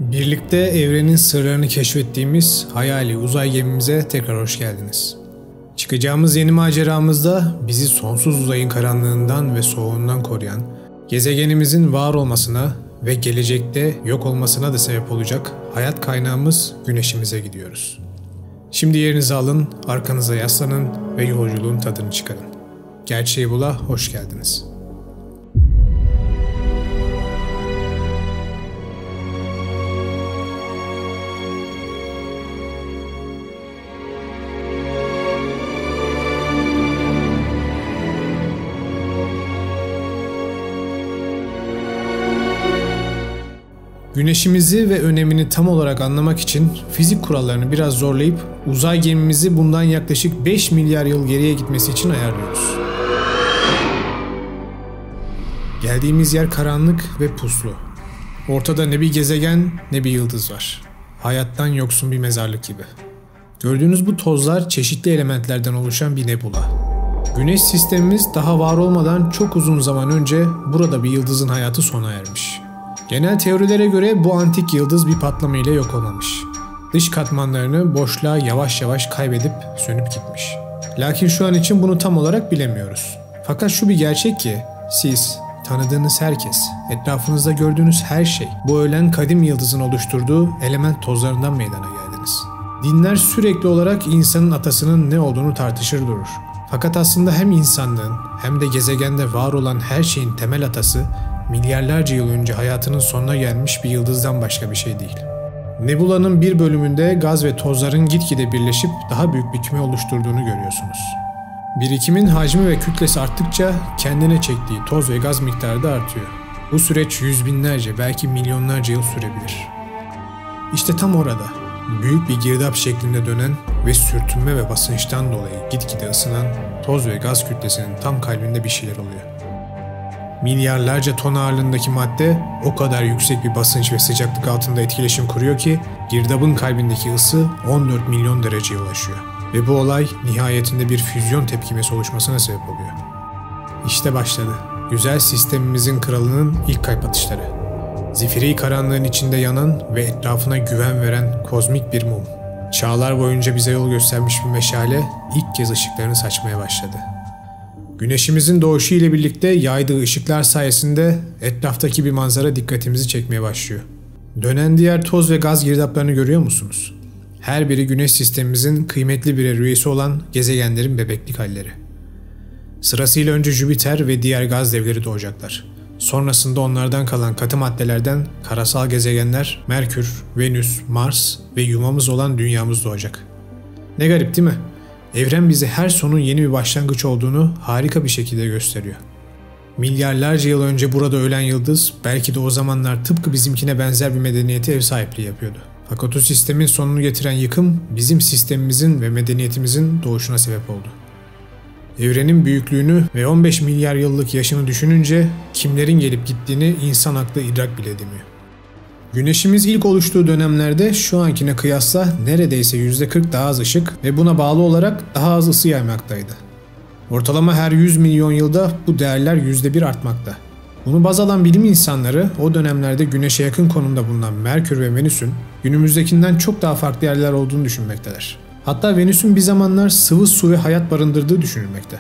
Birlikte evrenin sırlarını keşfettiğimiz hayali uzay gemimize tekrar hoş geldiniz. Çıkacağımız yeni maceramızda bizi sonsuz uzayın karanlığından ve soğuğundan koruyan, gezegenimizin var olmasına ve gelecekte yok olmasına da sebep olacak hayat kaynağımız Güneşimize gidiyoruz. Şimdi yerinizi alın, arkanıza yaslanın ve yolculuğun tadını çıkarın. Gerçeği Bul'a hoş geldiniz. Güneşimizi ve önemini tam olarak anlamak için fizik kurallarını biraz zorlayıp uzay gemimizi bundan yaklaşık 5 milyar yıl geriye gitmesi için ayarlıyoruz. Geldiğimiz yer karanlık ve puslu. Ortada ne bir gezegen ne bir yıldız var. Hayattan yoksun bir mezarlık gibi. Gördüğünüz bu tozlar çeşitli elementlerden oluşan bir nebula. Güneş sistemimiz daha var olmadan çok uzun zaman önce burada bir yıldızın hayatı sona ermiş. Genel teorilere göre bu antik yıldız bir patlama ile yok olmamış. Dış katmanlarını boşluğa yavaş yavaş kaybedip sönüp gitmiş. Lakin şu an için bunu tam olarak bilemiyoruz. Fakat şu bir gerçek ki siz, tanıdığınız herkes, etrafınızda gördüğünüz her şey bu ölen kadim yıldızın oluşturduğu element tozlarından meydana geldiniz. Dinler sürekli olarak insanın atasının ne olduğunu tartışır durur. Fakat aslında hem insanlığın hem de gezegende var olan her şeyin temel atası milyarlarca yıl önce hayatının sonuna gelmiş bir yıldızdan başka bir şey değil. Nebulanın bir bölümünde gaz ve tozların gitgide birleşip daha büyük bir küme oluşturduğunu görüyorsunuz. Birikimin hacmi ve kütlesi arttıkça kendine çektiği toz ve gaz miktarı da artıyor. Bu süreç yüz binlerce belki milyonlarca yıl sürebilir. İşte tam orada büyük bir girdap şeklinde dönen ve sürtünme ve basınçtan dolayı gitgide ısınan toz ve gaz kütlesinin tam kalbinde bir şeyler oluyor. Milyarlarca ton ağırlığındaki madde o kadar yüksek bir basınç ve sıcaklık altında etkileşim kuruyor ki girdabın kalbindeki ısı 14 milyon dereceye ulaşıyor. Ve bu olay nihayetinde bir füzyon tepkimesi oluşmasına sebep oluyor. İşte başladı. Güzel sistemimizin kralının ilk kalp atışları. Zifiri karanlığın içinde yanan ve etrafına güven veren kozmik bir mum. Çağlar boyunca bize yol göstermiş bir meşale ilk kez ışıklarını saçmaya başladı. Güneşimizin doğuşu ile birlikte yaydığı ışıklar sayesinde etraftaki bir manzara dikkatimizi çekmeye başlıyor. Dönen diğer toz ve gaz girdaplarını görüyor musunuz? Her biri güneş sistemimizin kıymetli birer üyesi olan gezegenlerin bebeklik halleri. Sırasıyla önce Jüpiter ve diğer gaz devleri doğacaklar. Sonrasında onlardan kalan katı maddelerden karasal gezegenler Merkür, Venüs, Mars ve yuvamız olan dünyamız doğacak. Ne garip değil mi? Evren bize her sonun yeni bir başlangıç olduğunu harika bir şekilde gösteriyor. Milyarlarca yıl önce burada ölen yıldız belki de o zamanlar tıpkı bizimkine benzer bir medeniyete ev sahipliği yapıyordu. Fakat o sistemin sonunu getiren yıkım bizim sistemimizin ve medeniyetimizin doğuşuna sebep oldu. Evrenin büyüklüğünü ve 15 milyar yıllık yaşını düşününce kimlerin gelip gittiğini insan aklı idrak bile edemiyor. Güneşimiz ilk oluştuğu dönemlerde şu ankine kıyasla neredeyse %40 daha az ışık ve buna bağlı olarak daha az ısı yaymaktaydı. Ortalama her 100 milyon yılda bu değerler %1 artmakta. Bunu baz alan bilim insanları o dönemlerde Güneş'e yakın konumda bulunan Merkür ve Venüs'ün günümüzdekinden çok daha farklı yerler olduğunu düşünmektedir. Hatta Venüs'ün bir zamanlar sıvı su ve hayat barındırdığı düşünülmekte.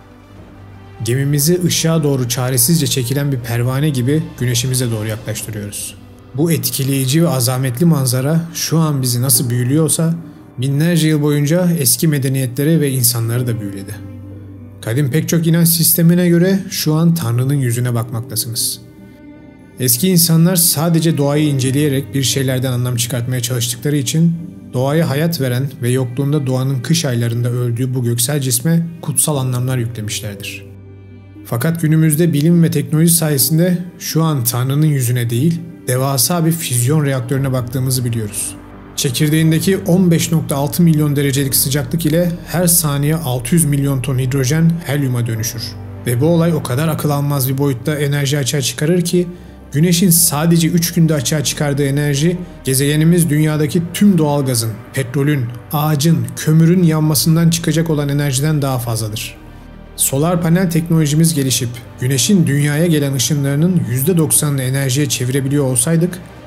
Gemimizi ışığa doğru çaresizce çekilen bir pervane gibi Güneşimize doğru yaklaştırıyoruz. Bu etkileyici ve azametli manzara şu an bizi nasıl büyülüyorsa binlerce yıl boyunca eski medeniyetleri ve insanları da büyüledi. Kadim pek çok inanç sistemine göre şu an Tanrı'nın yüzüne bakmaktasınız. Eski insanlar sadece doğayı inceleyerek bir şeylerden anlam çıkartmaya çalıştıkları için doğaya hayat veren ve yokluğunda doğanın kış aylarında öldüğü bu göksel cisme kutsal anlamlar yüklemişlerdir. Fakat günümüzde bilim ve teknoloji sayesinde şu an Tanrı'nın yüzüne değil, devasa bir füzyon reaktörüne baktığımızı biliyoruz. Çekirdeğindeki 15.6 milyon derecelik sıcaklık ile her saniye 600 milyon ton hidrojen helyuma dönüşür. Ve bu olay o kadar akıl almaz bir boyutta enerji açığa çıkarır ki Güneş'in sadece 3 günde açığa çıkardığı enerji gezegenimiz dünyadaki tüm doğalgazın, petrolün, ağacın, kömürün yanmasından çıkacak olan enerjiden daha fazladır. Solar panel teknolojimiz gelişip Güneş'in dünyaya gelen ışınlarının %90'ını enerjiye çevirebiliyor olsaydık,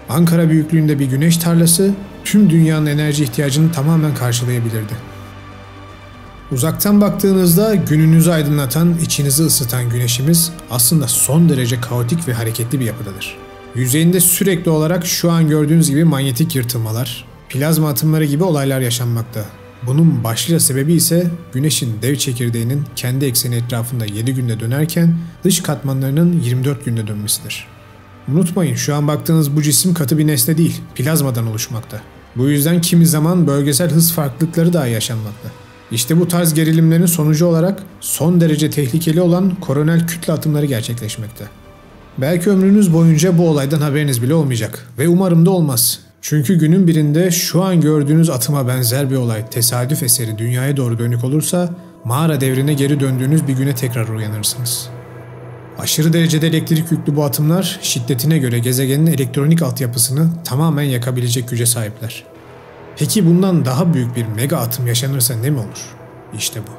Ankara büyüklüğünde bir güneş tarlası tüm dünyanın enerji ihtiyacını tamamen karşılayabilirdi. Uzaktan baktığınızda gününüzü aydınlatan, içinizi ısıtan güneşimiz aslında son derece kaotik ve hareketli bir yapıdadır. Yüzeyinde sürekli olarak şu an gördüğünüz gibi manyetik yırtılmalar, plazma atımları gibi olaylar yaşanmakta. Bunun başlıca sebebi ise güneşin dev çekirdeğinin kendi ekseni etrafında 7 günde dönerken dış katmanlarının 24 günde dönmesidir. Unutmayın, şu an baktığınız bu cisim katı bir nesne değil, plazmadan oluşmakta. Bu yüzden kimi zaman bölgesel hız farklılıkları dahi yaşanmakta. İşte bu tarz gerilimlerin sonucu olarak son derece tehlikeli olan koronel kütle atımları gerçekleşmekte. Belki ömrünüz boyunca bu olaydan haberiniz bile olmayacak ve umarım da olmaz. Çünkü günün birinde şu an gördüğünüz atıma benzer bir olay tesadüf eseri dünyaya doğru dönük olursa mağara devrine geri döndüğünüz bir güne tekrar uyanırsınız. Aşırı derecede elektrik yüklü bu atımlar şiddetine göre gezegenin elektronik altyapısını tamamen yakabilecek güce sahipler. Peki bundan daha büyük bir mega atım yaşanırsa ne mi olur? İşte bu.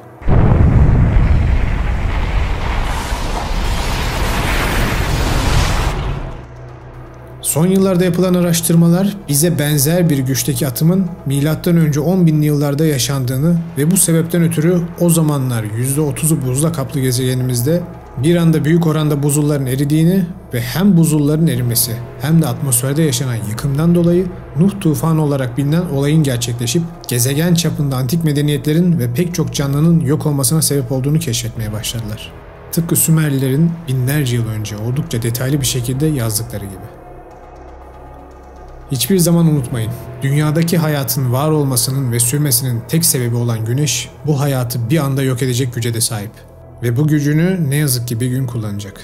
Son yıllarda yapılan araştırmalar bize benzer bir güçteki atımın M.Ö. 10.000'li yıllarda yaşandığını ve bu sebepten ötürü o zamanlar %30'u buzla kaplı gezegenimizde bir anda büyük oranda buzulların eridiğini ve hem buzulların erimesi hem de atmosferde yaşanan yıkımdan dolayı Nuh tufanı olarak bilinen olayın gerçekleşip gezegen çapında antik medeniyetlerin ve pek çok canlının yok olmasına sebep olduğunu keşfetmeye başladılar. Tıpkı Sümerlilerin binlerce yıl önce oldukça detaylı bir şekilde yazdıkları gibi. Hiçbir zaman unutmayın, dünyadaki hayatın var olmasının ve sürmesinin tek sebebi olan güneş bu hayatı bir anda yok edecek güce de sahip. Ve bu gücünü ne yazık ki bir gün kullanacak.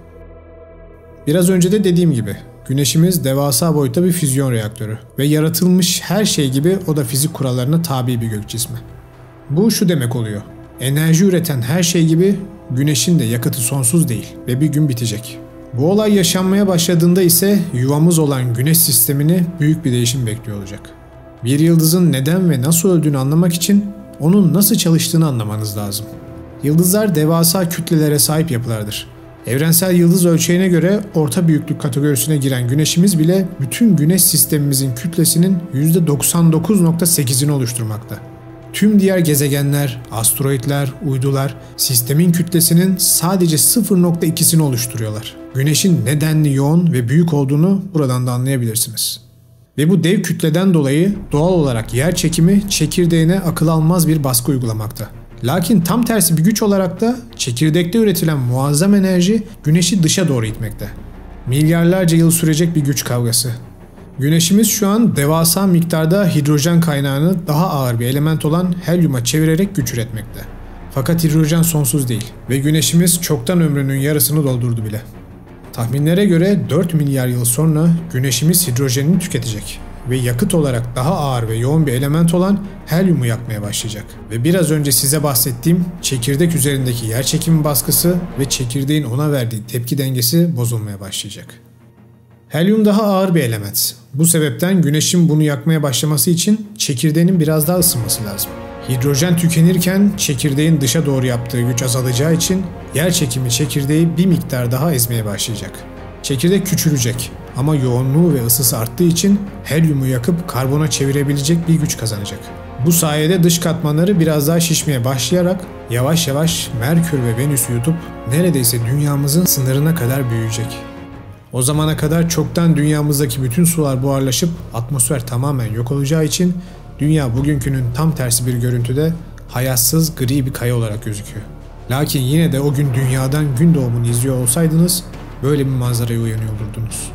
Biraz önce de dediğim gibi, güneşimiz devasa boyutta bir füzyon reaktörü ve yaratılmış her şey gibi o da fizik kurallarına tabi bir gök cismi. Bu şu demek oluyor, enerji üreten her şey gibi güneşin de yakıtı sonsuz değil ve bir gün bitecek. Bu olay yaşanmaya başladığında ise yuvamız olan güneş sistemini büyük bir değişim bekliyor olacak. Bir yıldızın neden ve nasıl öldüğünü anlamak için onun nasıl çalıştığını anlamanız lazım. Yıldızlar devasa kütlelere sahip yapılardır. Evrensel yıldız ölçeğine göre orta büyüklük kategorisine giren güneşimiz bile bütün güneş sistemimizin kütlesinin %99.8'ini oluşturmakta. Tüm diğer gezegenler, asteroidler, uydular sistemin kütlesinin sadece 0.2'sini oluşturuyorlar. Güneşin nedenli yoğun ve büyük olduğunu buradan da anlayabilirsiniz. Ve bu dev kütleden dolayı doğal olarak yer çekimi çekirdeğine akıl almaz bir baskı uygulamakta. Lakin tam tersi bir güç olarak da çekirdekte üretilen muazzam enerji güneşi dışa doğru itmekte. Milyarlarca yıl sürecek bir güç kavgası. Güneşimiz şu an devasa miktarda hidrojen kaynağını daha ağır bir element olan helyuma çevirerek güç üretmekte. Fakat hidrojen sonsuz değil ve güneşimiz çoktan ömrünün yarısını doldurdu bile. Tahminlere göre 4 milyar yıl sonra güneşimiz hidrojenini tüketecek ve yakıt olarak daha ağır ve yoğun bir element olan helyumu yakmaya başlayacak. Ve biraz önce size bahsettiğim çekirdek üzerindeki yerçekimi baskısı ve çekirdeğin ona verdiği tepki dengesi bozulmaya başlayacak. Helyum daha ağır bir element. Bu sebepten güneşin bunu yakmaya başlaması için çekirdeğinin biraz daha ısınması lazım. Hidrojen tükenirken çekirdeğin dışa doğru yaptığı güç azalacağı için yerçekimi çekirdeği bir miktar daha ezmeye başlayacak. Çekirdek küçülecek ama yoğunluğu ve ısısı arttığı için helyumu yakıp karbona çevirebilecek bir güç kazanacak. Bu sayede dış katmanları biraz daha şişmeye başlayarak yavaş yavaş Merkür ve Venüs'ü yutup neredeyse dünyamızın sınırına kadar büyüyecek. O zamana kadar çoktan dünyamızdaki bütün sular buharlaşıp atmosfer tamamen yok olacağı için dünya bugünkünün tam tersi bir görüntüde hayatsız gri bir kaya olarak gözüküyor. Lakin yine de o gün dünyadan gün doğumunu izliyor olsaydınız böyle bir manzaraya uyanıyor olurdunuz.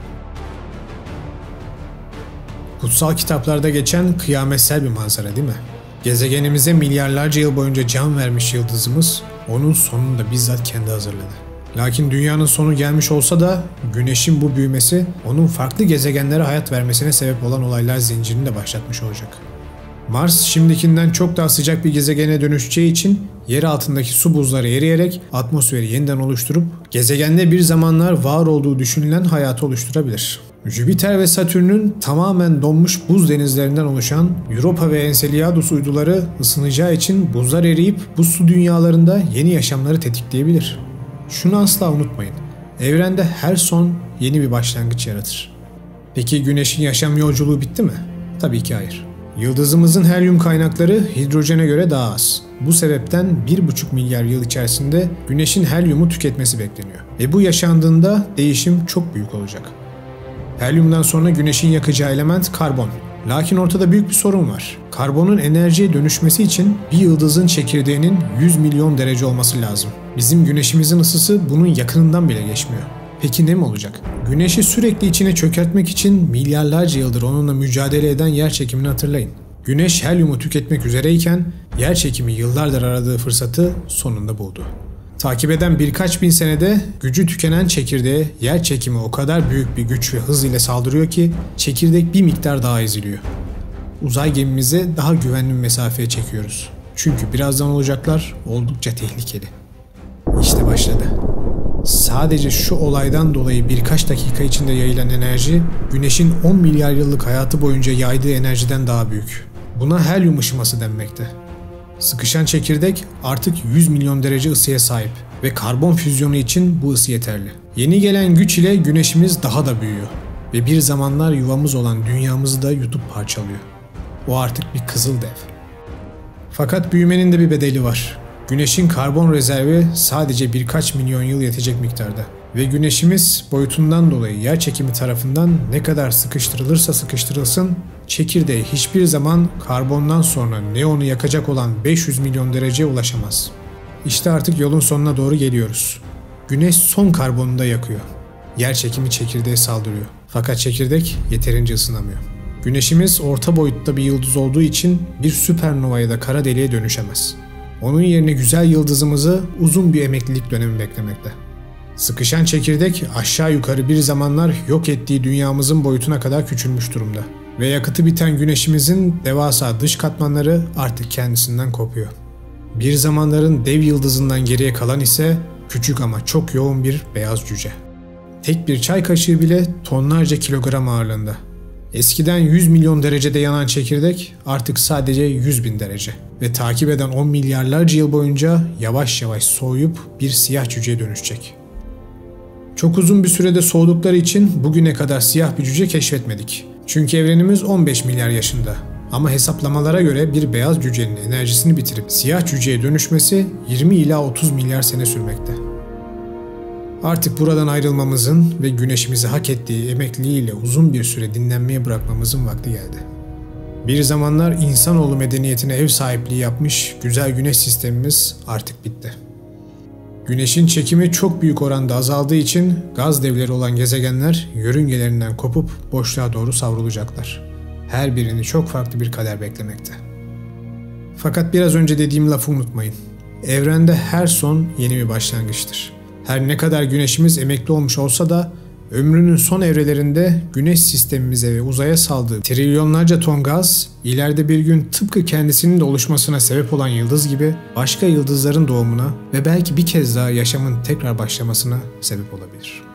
Kutsal kitaplarda geçen kıyametsel bir manzara değil mi? Gezegenimize milyarlarca yıl boyunca can vermiş yıldızımız onun sonunu da bizzat kendi hazırladı. Lakin dünyanın sonu gelmiş olsa da güneşin bu büyümesi onun farklı gezegenlere hayat vermesine sebep olan olaylar zincirini de başlatmış olacak. Mars şimdikinden çok daha sıcak bir gezegene dönüşeceği için yer altındaki su buzları eriyerek atmosferi yeniden oluşturup gezegende bir zamanlar var olduğu düşünülen hayatı oluşturabilir. Jüpiter ve Satürn'ün tamamen donmuş buz denizlerinden oluşan Europa ve Enceladus uyduları ısınacağı için buzlar eriyip buz su dünyalarında yeni yaşamları tetikleyebilir. Şunu asla unutmayın, evrende her son yeni bir başlangıç yaratır. Peki Güneş'in yaşam yolculuğu bitti mi? Tabii ki hayır. Yıldızımızın helyum kaynakları hidrojene göre daha az. Bu sebepten 1,5 milyar yıl içerisinde Güneş'in helyumu tüketmesi bekleniyor. Ve bu yaşandığında değişim çok büyük olacak. Helyumdan sonra Güneş'in yakacağı element karbon. Lakin ortada büyük bir sorun var. Karbonun enerjiye dönüşmesi için bir yıldızın çekirdeğinin 100 milyon derece olması lazım. Bizim Güneşimizin ısısı bunun yakınından bile geçmiyor. Peki ne mi olacak? Güneşi sürekli içine çökertmek için milyarlarca yıldır onunla mücadele eden yerçekimini hatırlayın. Güneş helyumu tüketmek üzereyken yerçekimi yıllardır aradığı fırsatı sonunda buldu. Takip eden birkaç bin senede gücü tükenen çekirdeğe yerçekimi o kadar büyük bir güç ve hız ile saldırıyor ki çekirdek bir miktar daha eziliyor. Uzay gemimizi daha güvenli bir mesafeye çekiyoruz. Çünkü birazdan olacaklar oldukça tehlikeli. İşte başladı. Sadece şu olaydan dolayı birkaç dakika içinde yayılan enerji, Güneş'in 10 milyar yıllık hayatı boyunca yaydığı enerjiden daha büyük. Buna helyum ışıması denmekte. Sıkışan çekirdek artık 100 milyon derece ısıya sahip ve karbon füzyonu için bu ısı yeterli. Yeni gelen güç ile Güneşimiz daha da büyüyor ve bir zamanlar yuvamız olan dünyamızı da yutup parçalıyor. O artık bir kızıl dev. Fakat büyümenin de bir bedeli var. Güneşin karbon rezervi sadece birkaç milyon yıl yetecek miktarda. Ve Güneşimiz boyutundan dolayı yerçekimi tarafından ne kadar sıkıştırılırsa sıkıştırılsın, çekirdeğe hiçbir zaman karbondan sonra neonu yakacak olan 500 milyon dereceye ulaşamaz. İşte artık yolun sonuna doğru geliyoruz. Güneş son karbonunu da yakıyor. Yerçekimi çekirdeğe saldırıyor. Fakat çekirdek yeterince ısınamıyor. Güneşimiz orta boyutta bir yıldız olduğu için bir süpernova ya da kara deliğe dönüşemez. Onun yerine güzel yıldızımızı uzun bir emeklilik dönemi beklemekte. Sıkışan çekirdek aşağı yukarı bir zamanlar yok ettiği dünyamızın boyutuna kadar küçülmüş durumda. Ve yakıtı biten Güneşimizin devasa dış katmanları artık kendisinden kopuyor. Bir zamanların dev yıldızından geriye kalan ise küçük ama çok yoğun bir beyaz cüce. Tek bir çay kaşığı bile tonlarca kilogram ağırlığında. Eskiden 100 milyon derecede yanan çekirdek artık sadece 100 bin derece ve takip eden 10 milyarlarca yıl boyunca yavaş yavaş soğuyup bir siyah cüceye dönüşecek. Çok uzun bir sürede soğudukları için bugüne kadar siyah bir cüce keşfetmedik. Çünkü evrenimiz 15 milyar yaşında. Ama hesaplamalara göre bir beyaz cücenin enerjisini bitirip siyah cüceye dönüşmesi 20 ila 30 milyar sene sürmekte. Artık buradan ayrılmamızın ve Güneşimizi hak ettiği emekliliğiyle uzun bir süre dinlenmeye bırakmamızın vakti geldi. Bir zamanlar insanoğlu medeniyetine ev sahipliği yapmış güzel Güneş sistemimiz artık bitti. Güneşin çekimi çok büyük oranda azaldığı için gaz devleri olan gezegenler yörüngelerinden kopup boşluğa doğru savrulacaklar. Her birini çok farklı bir kader beklemekte. Fakat biraz önce dediğim lafı unutmayın. Evrende her son yeni bir başlangıçtır. Her ne kadar Güneşimiz emekli olmuş olsa da ömrünün son evrelerinde Güneş sistemimize ve uzaya saldığı trilyonlarca ton gaz, ileride bir gün tıpkı kendisinin de oluşmasına sebep olan yıldız gibi başka yıldızların doğumuna ve belki bir kez daha yaşamın tekrar başlamasına sebep olabilir.